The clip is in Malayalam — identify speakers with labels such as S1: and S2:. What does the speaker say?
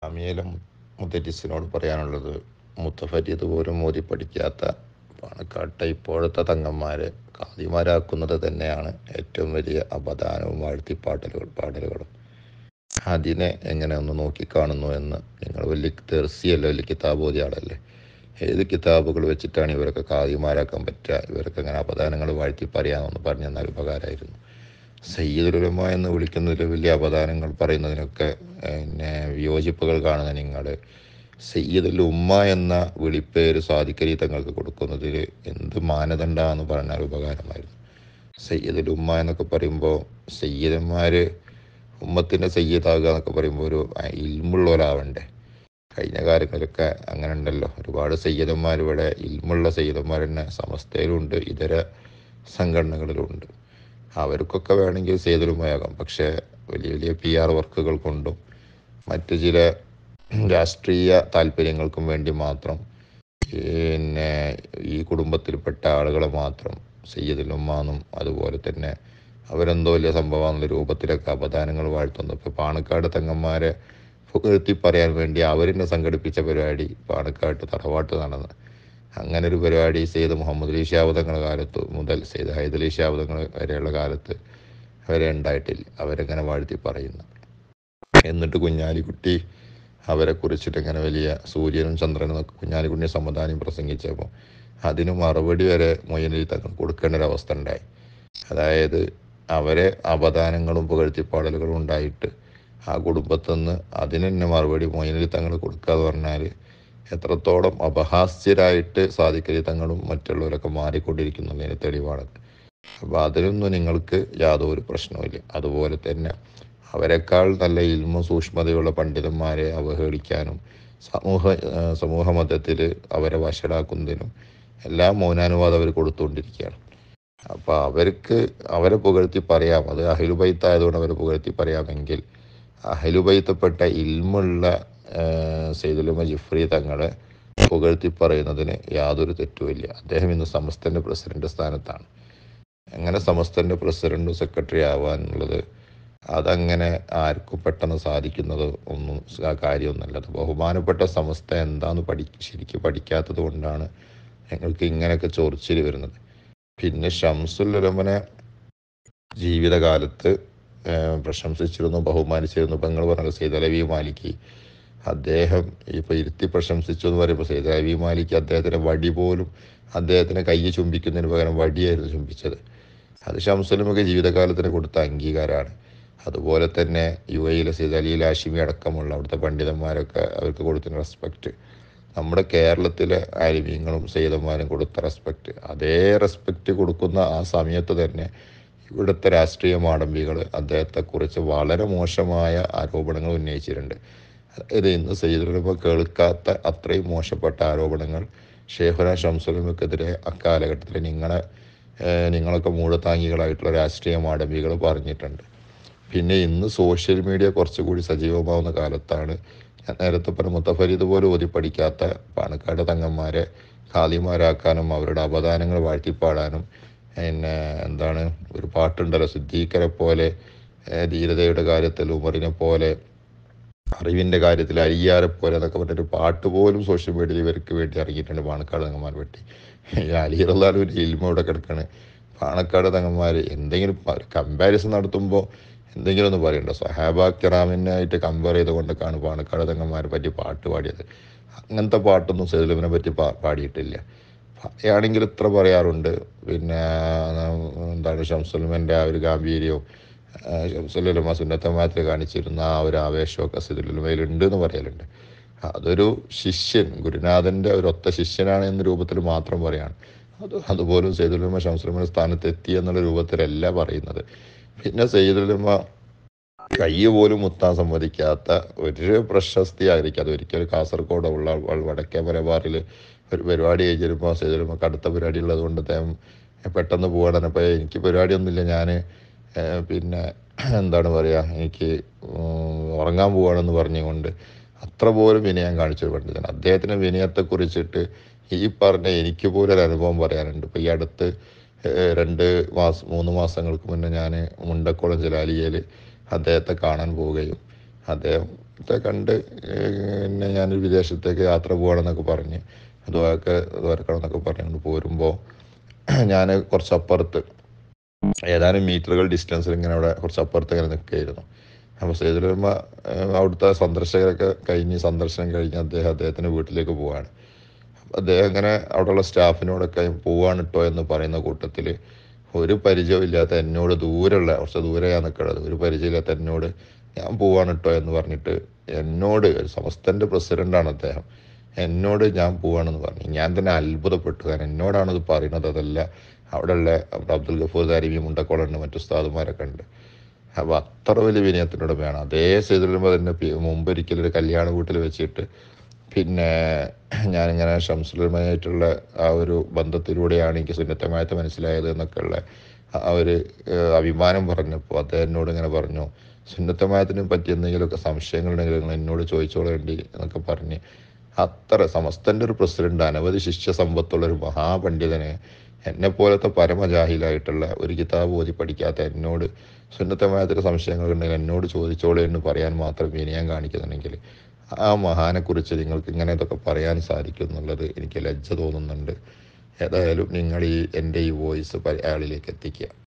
S1: ജാമ്യയിലെ മുദ്ദരിസിനോട് പറയാനുള്ളത്, മുത്തഫരീദ് പോലും ഓതി പഠിക്കാത്ത പാണക്കാട്ടെ ഇപ്പോഴത്തെ തങ്ങന്മാരെ ഖാദിമാരാക്കുന്നത് തന്നെയാണ് ഏറ്റവും വലിയ അപദാനവും പാടലുകളും. അതിനെ എങ്ങനെ ഒന്ന് നോക്കിക്കാണുന്നു എന്ന്. നിങ്ങൾ വലിയ തെർസിയല്ല, വലിയ കിതാബ് ഓതിയ ആളല്ലേ. ഏത് കിതാബുകൾ വെച്ചിട്ടാണ് ഇവരൊക്കെ ഖാദിമാരാക്കാൻ പറ്റുക? ഇവരൊക്കെ അങ്ങനെ അപദാനങ്ങൾ വാഴ്ത്തി പറയാമെന്ന് പറഞ്ഞു തന്നാൽ ഉപകാരമായിരുന്നു. സയ്യിദുൽ ഉലമ എന്ന് വിളിക്കുന്നതിൽ വലിയ അപദാനങ്ങൾ പറയുന്നതിനൊക്കെ വിയോജിപ്പുകൾ കാണുന്ന നിങ്ങൾ സയ്യിദുൽ ഉമ്മ എന്ന വിളിപ്പേര് സാദിഖലി തങ്ങൾക്ക് കൊടുക്കുന്നതിൽ എന്ത് മാനദണ്ഡമാണെന്ന് പറഞ്ഞാൽ ഉപകാരമായിരുന്നു. സയ്യിദുൽ ഉമ്മ എന്നൊക്കെ പറയുമ്പോൾ സയ്യിദന്മാർ ഉമ്മത്തിൻ്റെ സയ്യിദാകുക എന്നൊക്കെ പറയുമ്പോൾ ഒരു ഇൽമുള്ളവരാവണ്ടേ. കഴിഞ്ഞ കാലങ്ങളിലൊക്കെ അങ്ങനെ ഉണ്ടല്ലോ, ഒരുപാട് സയ്യിദന്മാർ ഇവിടെ ഇൽമുള്ള സയ്യിദന്മാർ തന്നെ സമസ്തയിലുണ്ട്, ഇതര സംഘടനകളിലുണ്ട്. അവർക്കൊക്കെ വേണമെങ്കിൽ സയ്യിദുലുമയാകാം. പക്ഷേ വലിയ വലിയ PR വർക്കുകൾ കൊണ്ടും മറ്റു ചില രാഷ്ട്രീയ താല്പര്യങ്ങൾക്കും വേണ്ടി മാത്രം ഈ കുടുംബത്തിൽപ്പെട്ട ആളുകളെ മാത്രം സയ്യിദുലുമാന്നും അതുപോലെ തന്നെ അവരെന്തോ വലിയ സംഭവമാണെന്നുള്ള രൂപത്തിലൊക്കെ അപദാനങ്ങൾ വാഴ്ത്തുന്നു. ഇപ്പോൾ പാണക്കാട് തങ്ങന്മാരെ പുകഴ്ത്തി പറയാൻ വേണ്ടി അവരെന്നെ സംഘടിപ്പിച്ച പരിപാടി പാണക്കാട്ട് തറവാട്ട് നടന്ന്. അങ്ങനെ ഒരു പരിപാടി സെയ്ദ് മുഹമ്മദ് അലി ശിഹാബ് തങ്ങളുടെ കാലത്ത് മുതൽ സെയ്ദ് ഹൈദരലി ശിഹാബ് തങ്ങൾ വരെയുള്ള കാലത്ത് വരെ ഉണ്ടായിട്ടില്ല. അവരെങ്ങനെ വാഴ്ത്തി പറയുന്നു. എന്നിട്ട് കുഞ്ഞാലിക്കുട്ടി അവരെ കുറിച്ചിട്ട് ഇങ്ങനെ വലിയ സൂര്യനും ചന്ദ്രനും ഒക്കെ കുഞ്ഞാലിക്കുട്ടിയെ സമാധാനം പ്രസംഗിച്ചപ്പോൾ അതിന് മറുപടി വരെ മൊയ്യനലി തങ്ങൾ കൊടുക്കേണ്ട ഒരു അവസ്ഥ ഉണ്ടായി. അതായത് അവരെ അപദാനങ്ങളും പുകഴ്ത്തിപ്പാടലുകളും ഉണ്ടായിട്ട് ആ കുടുംബത്തിൽ നിന്ന് അതിന് തന്നെ മറുപടി മൊയ്യനലി തങ്ങൾ കൊടുക്കാതെ പറഞ്ഞാൽ എത്രത്തോളം അപഹാസ്യരായിട്ട് സാദിഖലി തങ്ങളും മറ്റുള്ളവരൊക്കെ മാറിക്കൊണ്ടിരിക്കുന്നതിന് തെളിവാണ്. അപ്പോൾ അതിലൊന്നും നിങ്ങൾക്ക് യാതൊരു പ്രശ്നവുമില്ല. അതുപോലെ തന്നെ അവരെക്കാൾ നല്ല ഇൽമ സൂക്ഷ്മതയുള്ള പണ്ഡിതന്മാരെ അവഹേളിക്കാനും സമൂഹ മതത്തിൽ അവരെ വഷളാക്കുന്നതിനും എല്ലാം മൗനാനുവാദം അവർ കൊടുത്തുകൊണ്ടിരിക്കുകയാണ്. അപ്പോൾ അവരെ പുകഴ്ത്തി പറയാം. അത് അഹ്ലുബൈത്ത് ആയതുകൊണ്ട് അവരെ പുകഴ്ത്തി പറയാമെങ്കിൽ അഹ്ലുബൈത്തപ്പെട്ട ഇൽമുള്ള സയ്യിദുൽ ഉലമ ജിഫ്രി തങ്ങളെ പുകഴ്ത്തി പറയുന്നതിന് യാതൊരു തെറ്റുമില്ല. അദ്ദേഹം ഇന്ന് സമസ്തൻ്റെ പ്രസിഡന്റ് സ്ഥാനത്താണ്. അങ്ങനെ സമസ്തൻ്റെ പ്രസിഡന്റും സെക്രട്ടറി ആവാനുള്ളത് അതങ്ങനെ ആർക്കും പെട്ടെന്ന് സാധിക്കുന്നത് ഒന്നും കാര്യമൊന്നുമല്ല. അത് ബഹുമാനപ്പെട്ട സമസ്ത എന്താന്ന് ശരിക്കും പഠിക്കാത്തത് കൊണ്ടാണ് ഞങ്ങൾക്ക് ഇങ്ങനെയൊക്കെ ചൊറിച്ചിൽ വരുന്നത്. പിന്നെ ഷംസുൽ ഉലമനെ ജീവിതകാലത്ത് പ്രശംസിച്ചിരുന്നു, ബഹുമാനിച്ചിരുന്നു. ഇപ്പം നിങ്ങൾ പറഞ്ഞത് സെയ്ദ് അലവി മാലിക്കി, അദ്ദേഹം ഇപ്പോൾ ഇരുത്തി പ്രശംസിച്ചു എന്ന് പറയുമ്പോൾ സെയ്ദ് അലവി മാലിക്കി അദ്ദേഹത്തിൻ്റെ വടി പോലും അദ്ദേഹത്തിനെ കൈ ചുംബിക്കുന്നതിന് പകരം വടിയായിരുന്നു ചുംബിച്ചത്. അത് ഷംസുലമൊക്കെ ജീവിതകാലത്തിന് കൊടുത്ത അംഗീകാരമാണ്. അതുപോലെ തന്നെ UAE സെയ്ദ് അലി ഹാഷിമി അടക്കമുള്ള അവിടുത്തെ പണ്ഡിതന്മാരൊക്കെ അവർക്ക് കൊടുക്കുന്ന റെസ്പെക്റ്റ്, നമ്മുടെ കേരളത്തിലെ ആലിമീങ്ങളും സയ്യിദന്മാരും കൊടുത്ത റെസ്പെക്റ്റ്, അതേ റെസ്പെക്റ്റ് കൊടുക്കുന്ന ആ സമയത്ത് തന്നെ ഇവിടുത്തെ രാഷ്ട്രീയ മാടമ്പികൾ അദ്ദേഹത്തെക്കുറിച്ച് വളരെ മോശമായ ആരോപണങ്ങൾ ഉന്നയിച്ചിട്ടുണ്ട്. അതായത് ഇന്ന് സയ്യിദുൽ ഉലമ കേൾക്കാത്ത അത്രയും മോശപ്പെട്ട ആരോപണങ്ങൾ ഷെയ്ഖുന ഷംസുൽ ഉലമക്കെതിരെ അക്കാലഘട്ടത്തിൽ നിങ്ങളൊക്കെ മൂടത്താങ്ങികളായിട്ടുള്ള രാഷ്ട്രീയ മാടമ്പികൾ പറഞ്ഞിട്ടുണ്ട്. പിന്നെ ഇന്ന് സോഷ്യൽ മീഡിയ കുറച്ചുകൂടി സജീവമാവുന്ന കാലത്താണ് ഞാൻ നേരത്തെ പറഞ്ഞ മുത്തഫരീദ് പോലും ഓതി പഠിക്കാത്ത പാണക്കാട് തങ്ങന്മാരെ ഖാദിമാരാക്കാനും അവരുടെ അപദാനങ്ങൾ വാഴ്ത്തിപ്പാടാനും ഒരു പാട്ടുണ്ടല്ലോ, സിദ്ദീഖരെ പോലെ ധീരതയുടെ കാര്യത്തിൽ ഉമറിനെ പോലെ അറിവിൻ്റെ കാര്യത്തിൽ അരിയാരെ പോലെ എന്നൊക്കെ പറഞ്ഞൊരു പാട്ട് പോലും സോഷ്യൽ മീഡിയയിൽ ഇവർക്ക് വേണ്ടി ഇറങ്ങിയിട്ടുണ്ട്. പാണക്കാട് തങ്ങന്മാർ വെട്ടി അലിറുള്ളാലും ഒരു ഇൽമ ഇവിടെ കിടക്കാണ്. പാണക്കാട് തങ്ങന്മാർ എന്തെങ്കിലും കമ്പാരിസൺ നടത്തുമ്പോൾ എന്തെങ്കിലും ഒന്ന് പറയണ്ടോ? സഹാബ കിറാമിനായിട്ട് കമ്പയർ ചെയ്തുകൊണ്ടൊക്കെയാണ് പാണക്കാട് തങ്ങന്മാരെ പറ്റി പാട്ട് പാടിയത്. അങ്ങനത്തെ പാട്ടൊന്നും സയ്യിദുൽ ഉലമനെ പറ്റി പാടിയിട്ടില്ല. പറയുകയാണെങ്കിൽ ഇത്ര പറയാറുണ്ട്. പിന്നെ ഷംസുൽ ഉലമൻ്റെ ആ ഒരു ഗാംഭീര്യവും ഷംസുൽ ഉലമ സുന്നത്തമാത്തിൽ കാണിച്ചിരുന്ന ആ ഒരു ആവേശമൊക്കെ സയ്യിദുൽ ഉലമയിൽ ഉണ്ട് എന്ന് പറയലുണ്ട്. അതൊരു ശിഷ്യൻ, ഗുരുനാഥൻ്റെ ഒരു ഒത്ത ശിഷ്യനാണ് എന്ന രൂപത്തിൽ മാത്രം പറയാണ്. അതുപോലും സയ്യിദുൽ ഉലമ ഷംസുൽ ഉലമയുടെ സ്ഥാനത്ത് എത്തി എന്നുള്ള രൂപത്തിലല്ല പറയുന്നത്. പിന്നെ സയ്യിദുൽ ഉലമ കൈ പോലും മുത്താൻ സമ്മതിക്കാത്ത ഒരു പ്രശസ്തി ആയിരിക്കും. അതൊരിക്കലും കാസർഗോഡ് വടക്കേ മലബാറിൽ ഒരു പരിപാടി കഴിച്ചിരുമ്പോൾ സയ്യിദുൽ ഉലമക്ക് അടുത്ത പരിപാടി ഉള്ളത് കൊണ്ട് അദ്ദേഹം പെട്ടെന്ന് പോകണം. അപ്പോൾ എനിക്ക് പരിപാടിയൊന്നുമില്ല, ഞാൻ പിന്നെ എനിക്ക് ഉറങ്ങാൻ പോവുകയാണെന്ന് പറഞ്ഞുകൊണ്ട് അത്ര പോലും വിനയം കാണിച്ചൊരു പണ്ഡിതൻ. അദ്ദേഹത്തിൻ്റെ വിനയത്തെക്കുറിച്ചിട്ട് ഈ പറഞ്ഞ എനിക്ക് പോലും ഒരു അനുഭവം പറയാനുണ്ട്. ഇപ്പോൾ ഈ അടുത്ത് 3 മാസങ്ങൾക്ക് മുന്നേ ഞാൻ മുണ്ടക്കുളം ജലാലിയയിൽ അദ്ദേഹത്തെ കാണാൻ പോവുകയും അദ്ദേഹം കണ്ട് പിന്നെ ഞാനൊരു വിദേശത്തേക്ക് യാത്ര പോകണമെന്നൊക്കെ പറഞ്ഞ് അതുമൊക്കെ തുറക്കണം എന്നൊക്കെ പറഞ്ഞുകൊണ്ട് പോരുമ്പോൾ ഞാൻ കുറച്ചപ്പുറത്ത് ഏതാനും മീറ്ററുകൾ ഡിസ്റ്റൻസിൽ ഇങ്ങനെ അവിടെ കുറച്ചപ്പുറത്ത് ഇങ്ങനെ നിൽക്കുകയായിരുന്നു. അപ്പോൾ സൈദുലമ്മ അവിടുത്തെ സന്ദർശകരൊക്കെ കഴിഞ്ഞ് സന്ദർശനം കഴിഞ്ഞ് അദ്ദേഹത്തിൻ്റെ വീട്ടിലേക്ക് പോവാണ്. അദ്ദേഹം ഇങ്ങനെ അവിടെയുള്ള സ്റ്റാഫിനോടൊക്കെ പോവാണ് കേട്ടോ എന്ന് പറയുന്ന കൂട്ടത്തിൽ ഒരു പരിചയമില്ലാത്ത എന്നോട് ദൂരെയുള്ള കുറച്ച് ദൂരെയാണ് നിൽക്കുന്നത്, ഒരു പരിചയമില്ലാത്ത എന്നോട് ഞാൻ പോവാണ് കേട്ടോ എന്ന് പറഞ്ഞിട്ട് എന്നോട് സമസ്തൻ്റെ പ്രസിഡൻ്റാണ് അദ്ദേഹം, എന്നോട് ഞാൻ പോവാണെന്ന് പറഞ്ഞു. ഞാൻ തന്നെ അത്ഭുതപ്പെട്ടു. കാരണം എന്നോടാണത് പറയുന്നത്, അതല്ല അവിടെയുള്ള അബ്ദുൽ ഗഫൂർ ദാരിമി മുണ്ടക്കോളുണ്ട്, മറ്റു ഉസ്താദുമാരൊക്കെ ഉണ്ട്. അപ്പോൾ അത്ര വലിയ വിനയത്തിനുടമയാണ്. അതേ സൈദുലമ്മ തന്നെ മുമ്പൊരിക്കലൊരു കല്യാണ വീട്ടിൽ വെച്ചിട്ട് പിന്നെ ഞാനിങ്ങനെ ഷംസുലുമായിട്ടുള്ള ആ ഒരു ബന്ധത്തിലൂടെയാണ് എനിക്ക് സുന്നത്തമായത്ത് മനസ്സിലായത് എന്നൊക്കെയുള്ള ആ ഒരു അഭിമാനം പറഞ്ഞപ്പോൾ അദ്ദേഹം എന്നോട് ഇങ്ങനെ പറഞ്ഞു, സുന്നത്തമായത്തിനെ പറ്റി എന്തെങ്കിലുമൊക്കെ സംശയങ്ങളുണ്ടെങ്കിൽ നിങ്ങൾ എന്നോട് ചോദിച്ചോളേണ്ടി എന്നൊക്കെ പറഞ്ഞ് അത്ര സമസ്തൻ്റെ ഒരു പ്രസിഡന്റ്, അനവധി ശിഷ്യ സമ്പത്തുള്ളൊരു മഹാപണ്ഡിതനെ എന്നെപ്പോലത്തെ പരമജാഹിലായിട്ടുള്ള ഒരു കിതാബ് ഓതി പഠിക്കാത്ത എന്നോട് സുന്നത്തമായത്തിൻ്റെ സംശയങ്ങളുണ്ടെങ്കിൽ എന്നോട് ചോദിച്ചോളൂ എന്ന് പറയാൻ മാത്രം വിനയം കാണിക്കുന്നുണ്ടെങ്കിൽ ആ മഹാനെക്കുറിച്ച് നിങ്ങൾക്ക് ഇങ്ങനെ ഇതൊക്കെ പറയാൻ സാധിക്കും എന്നുള്ളത് എനിക്ക് ലജ്ജ തോന്നുന്നുണ്ട്. ഏതായാലും നിങ്ങൾ എൻ്റെ ഈ വോയിസ് അയാളിലേക്ക് എത്തിക്കുക.